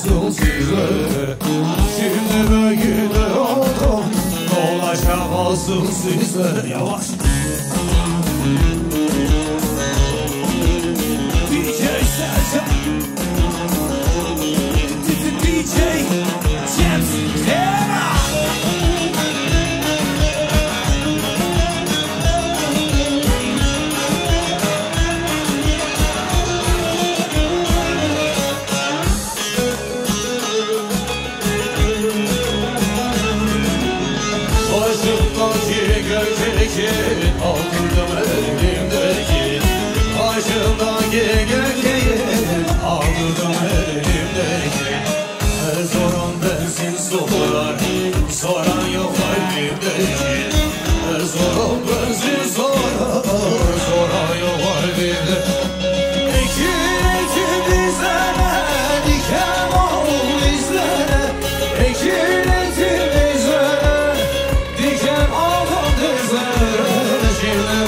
olsun sizlere. Şimdi böyle oldum, ne olacak olsun sizlere. Yavaş. DJ Sercan, DJ James Terra. Başımdaki gökeğin aldırdım elimdeki. Başımdaki gökeğin aldırdım elimdeki. Her soran bensin sorar, soran yok kalbimdeki. Her soran bensin sorar, soran yok kalbimdeki. Ekin bizlere, diken ol bizlere. Ekin bizlere, diken ol bizlere. Şimdi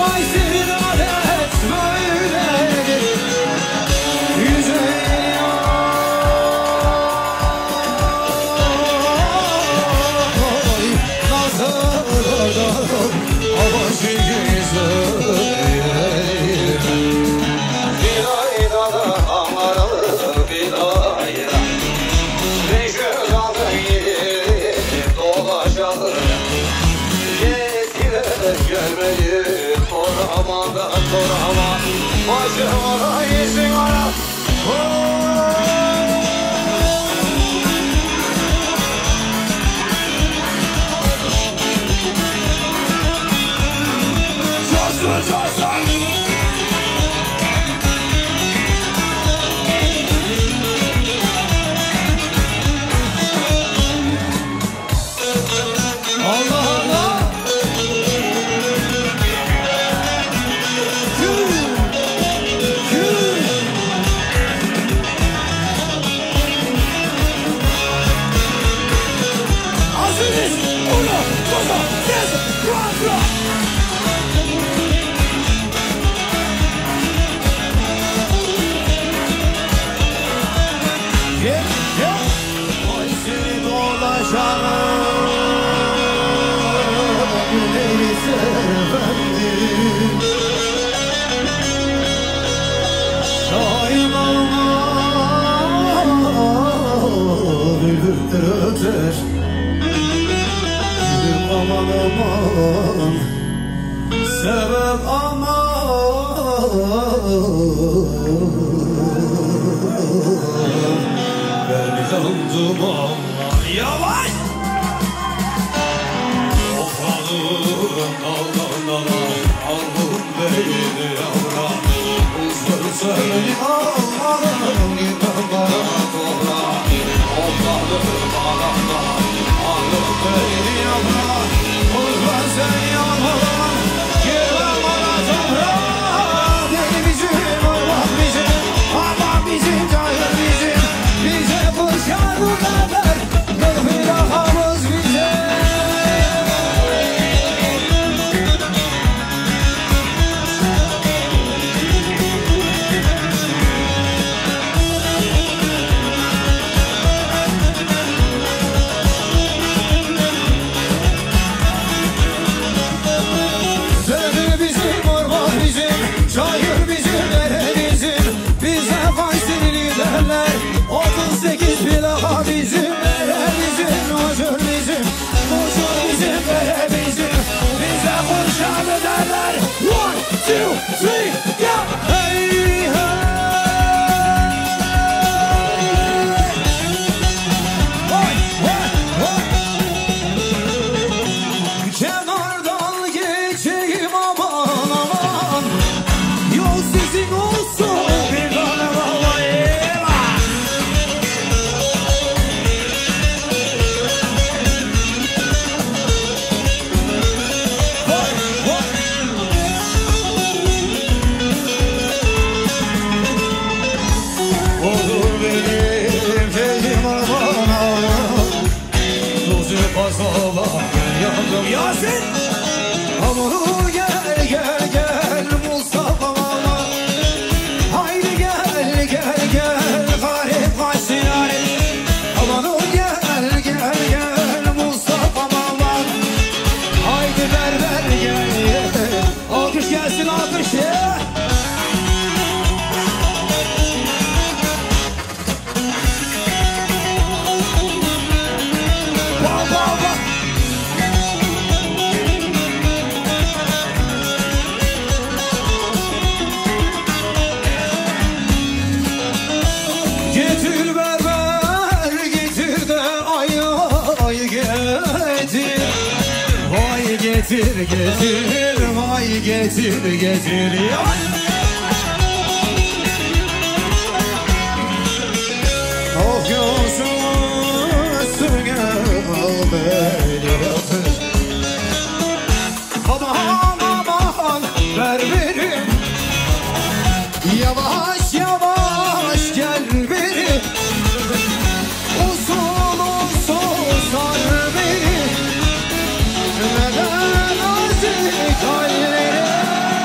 Vay senin adet böyledir. Güzel ay nazarlardan başımızı bir ayda da amaralı bir ayda Reşit aldı yeri dolaşalım gelmedi Toraman'da Toraman başıma yesin ara Coşsun coşsun Allah Allah öter gülüm aman aman sebep aman ben yandım aman yavaş toprağım daldan aldım beni yavrum uzun seni almadım gitmem bana toprağa toprağım bağlamda aldım beni yavrum uzun seni almadım gitmem bana toprağa deli bizim Allah bizim Allah bizim cahil bizim bize fırşar bu kadar bir ahamız bize Yasin Amuru gel gel gel Mustafa Mala haydi gel gel gel garip kaçsın arif Amuru gel gel gel Mustafa Mala haydi berber gel gel alkış gelsin alkış ya getir getir vay getir getir oh gözüm üstüne al beni yatır aman aman ver verim yavaş yavaş gel beni usul usul sar beni neden azik hallerim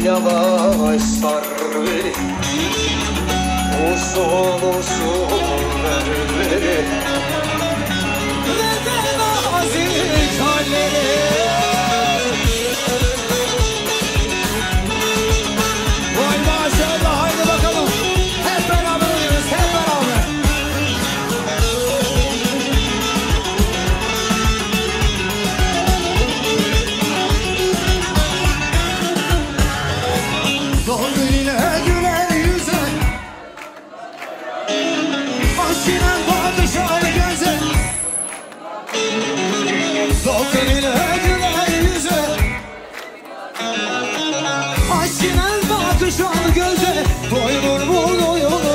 yavaş sar beni, usul usul ver beni. Neden aziz halleri? Vay maşallah, haydi bakalım. Hep beraberiz, hep beraber. Doğru ile güler yüze, aşinen bakışar göze. Doğru ile güler yüze, aşinen bakışar göze. Doyulur mu doyulur